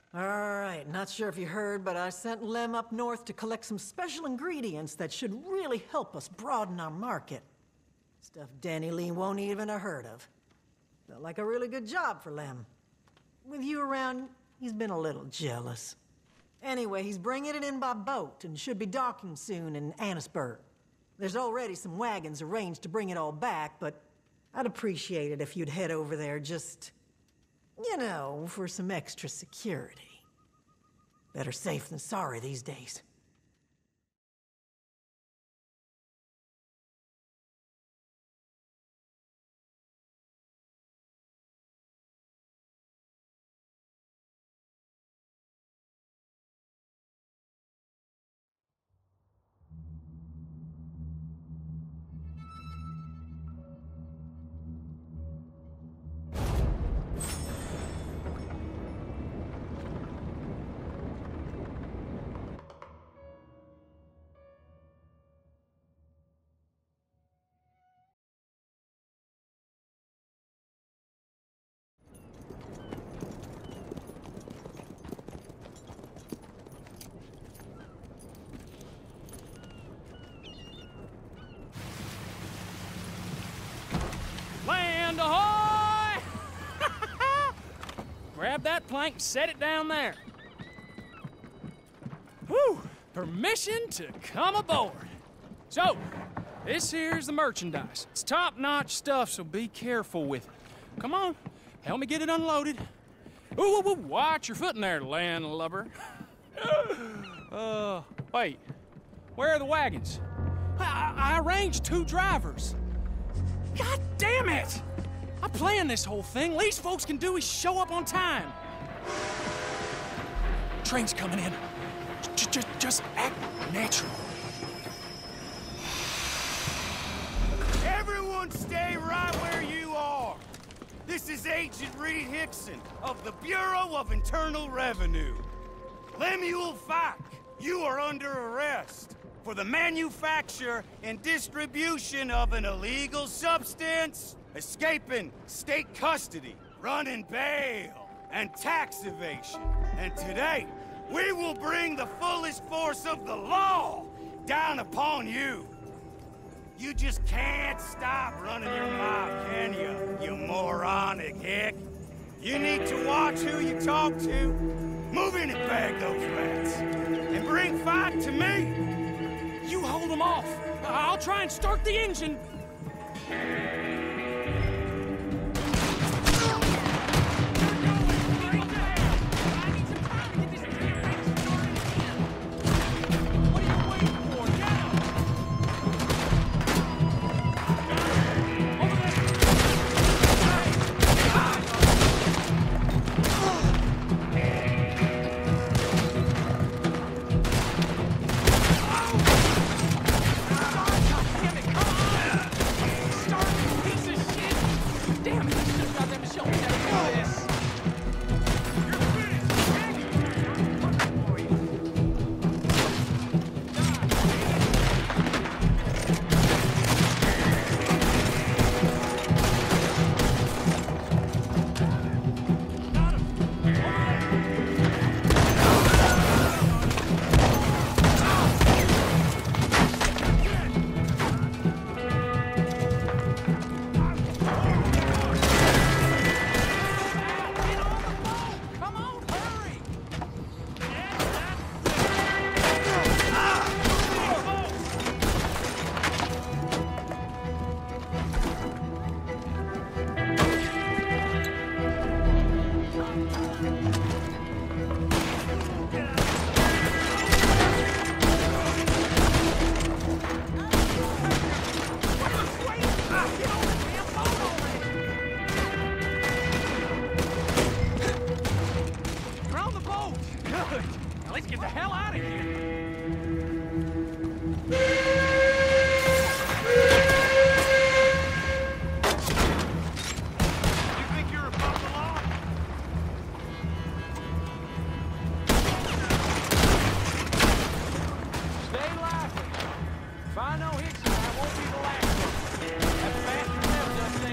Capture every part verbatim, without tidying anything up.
All right, not sure if you heard, but I sent Lem up north to collect some special ingredients that should really help us broaden our market. Stuff En.Ligne won't even have heard of. Felt like a really good job for Lem. With you around, he's been a little jealous. Anyway, he's bringing it in by boat and should be docking soon in Annisburg. There's already some wagons arranged to bring it all back, but I'd appreciate it if you'd head over there just, you know, for some extra security. Better safe than sorry these days. Land ahoy! Grab that plank and set it down there. Whew! Permission to come aboard. So, this here's the merchandise. It's top-notch stuff, so be careful with it. Come on, help me get it unloaded. Ooh, ooh, ooh, watch your foot in there, landlubber. uh, wait, where are the wagons? I, I arranged two drivers. God damn it! I planned this whole thing. Least folks can do is show up on time. Train's coming in. Just, just, just act natural. Everyone stay right where you are. This is Agent Reed Hickson of the Bureau of Internal Revenue. Lemuel Fike, you are under arrest for the manufacture and distribution of an illegal substance, escaping state custody, running bail, and tax evasion. And today, we will bring the fullest force of the law down upon you. You just can't stop running your mouth, can you, you moronic hick? You need to watch who you talk to. Move in and bag those rats. And bring Fike to me. You hold them off. I'll try and start the engine.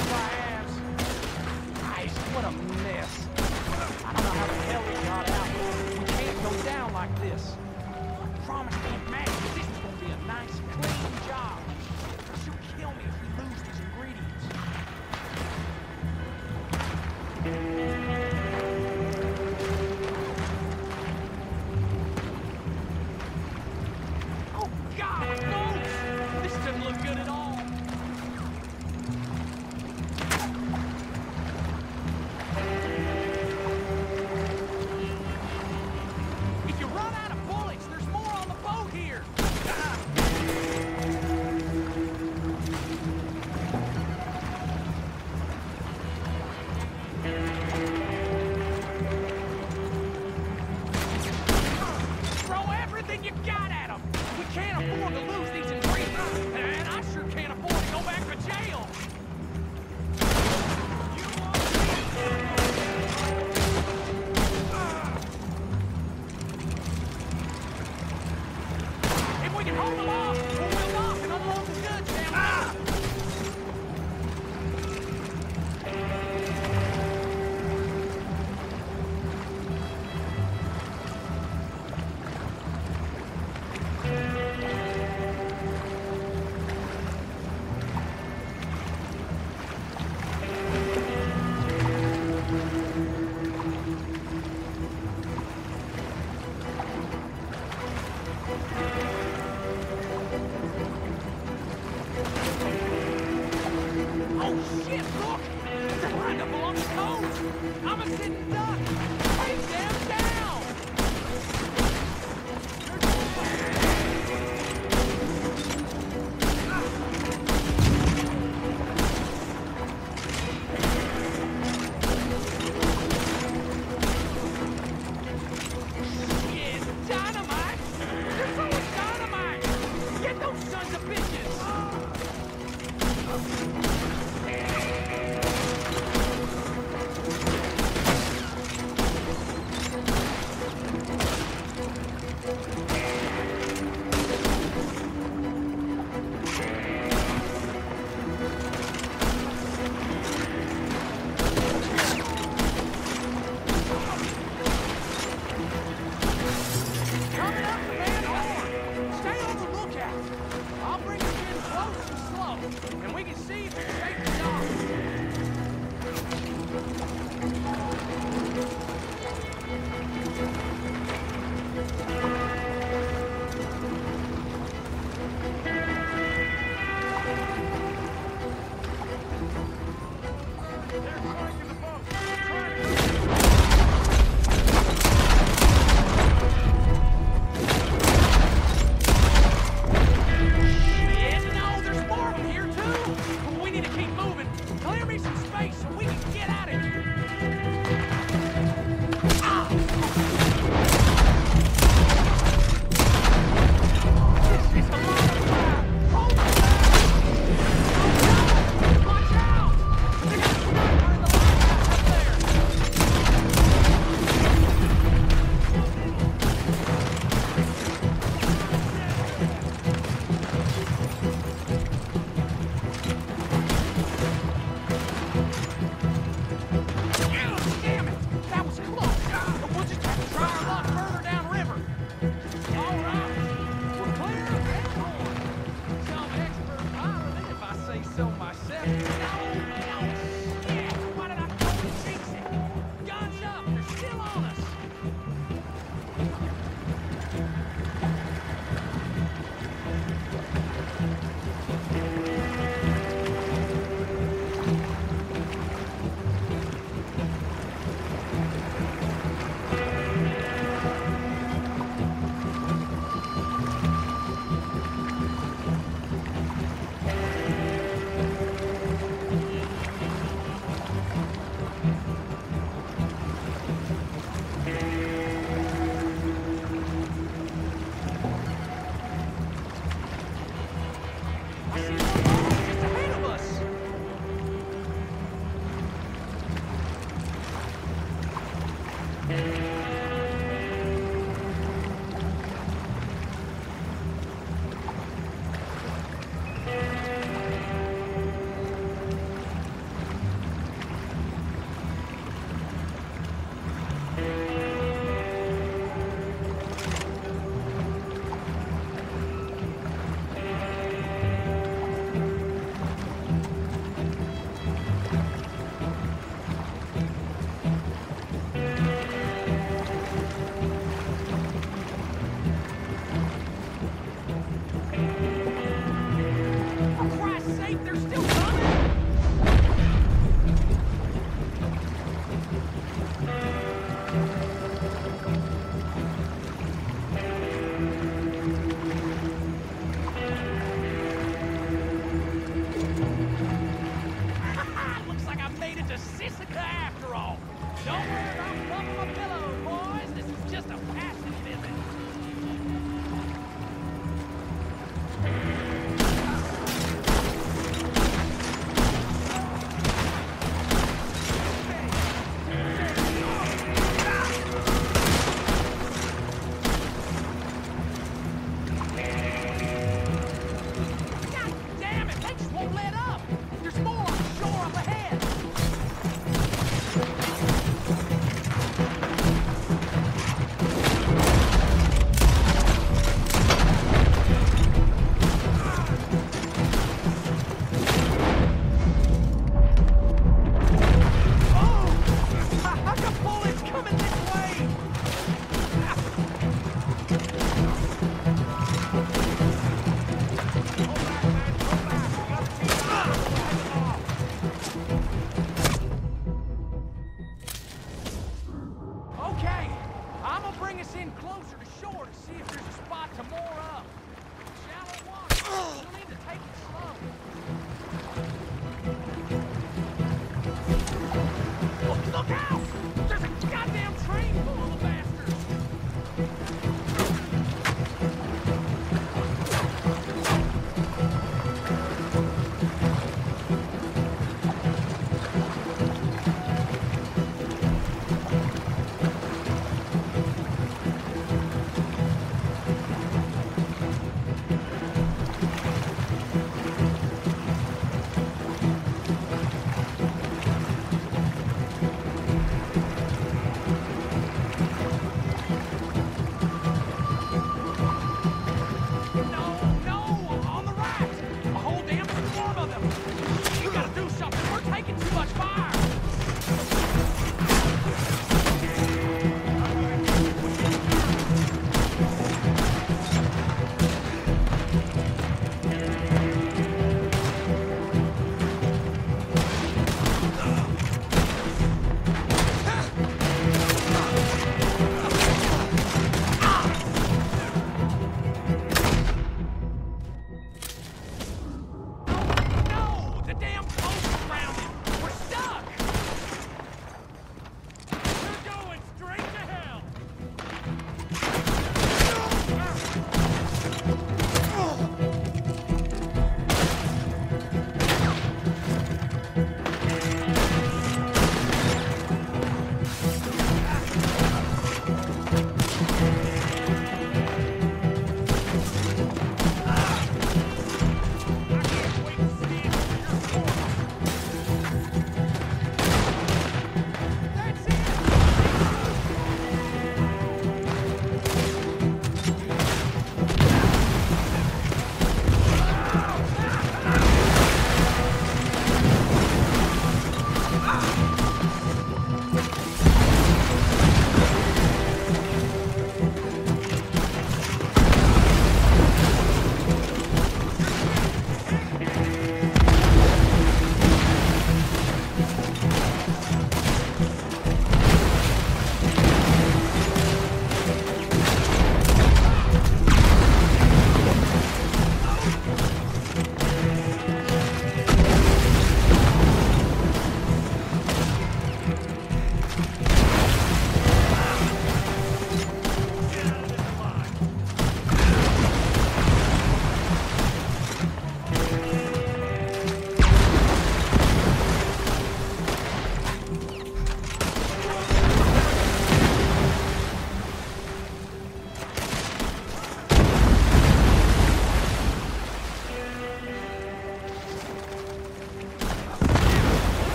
What a mess. I don't know how the hell we got out.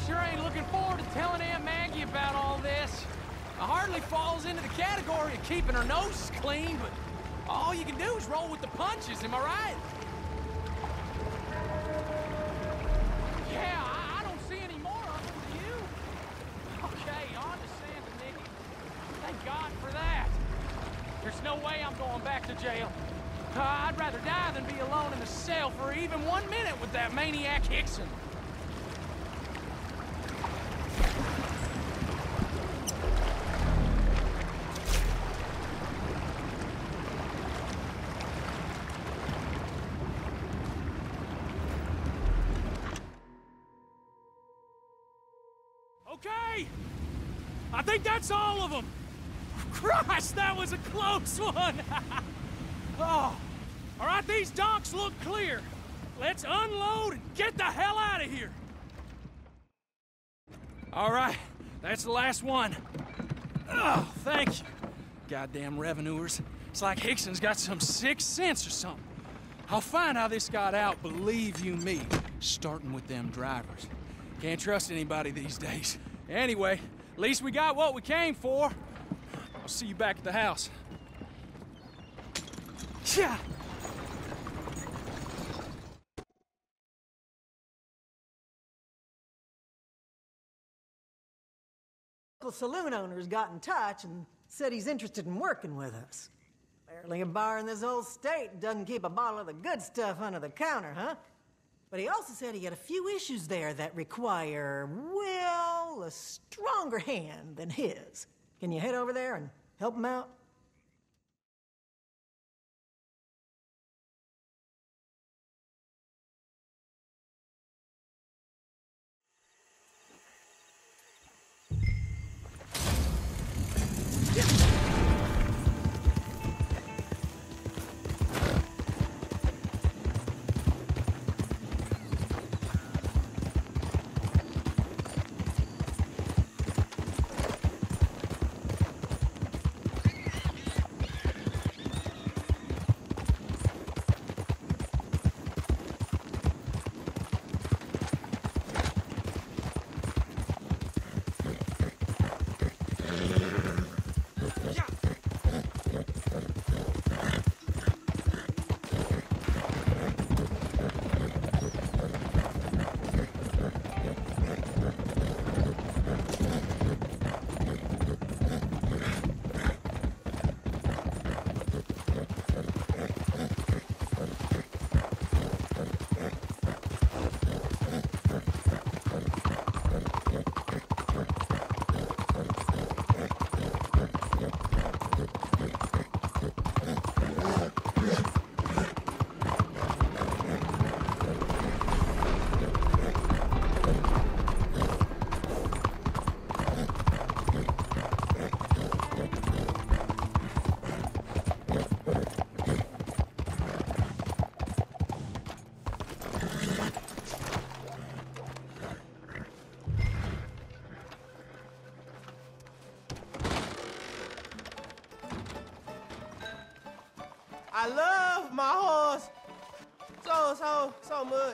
sure ain't looking forward to telling Aunt Maggie about all this. I hardly falls into the category of keeping her nose clean, but all you can do is roll with the punches, am I right? Yeah, I, I don't see any more of them, do you? Okay, on to Santa Nicky. Thank God for that. There's no way I'm going back to jail. Uh, I'd rather die than be alone in the cell for even one minute with that maniac Hickson. Okay! I think that's all of them! Christ, that was a close one! Oh, all right, these docks look clear. Let's unload and get the hell out of here. All right, that's the last one. Oh, thank you. Goddamn revenuers. It's like Hickson's got some sixth sense or something. I'll find how this got out, believe you me, starting with them drivers. Can't trust anybody these days. Anyway, at least we got what we came for. I'll see you back at the house. Yeah. Local saloon owner's got in touch and said he's interested in working with us. Barely a bar in this whole state doesn't keep a bottle of the good stuff under the counter, huh? But he also said he had a few issues there that require, well, a stronger hand than his. Can you head over there and help him out? I love my horse so, so, so much.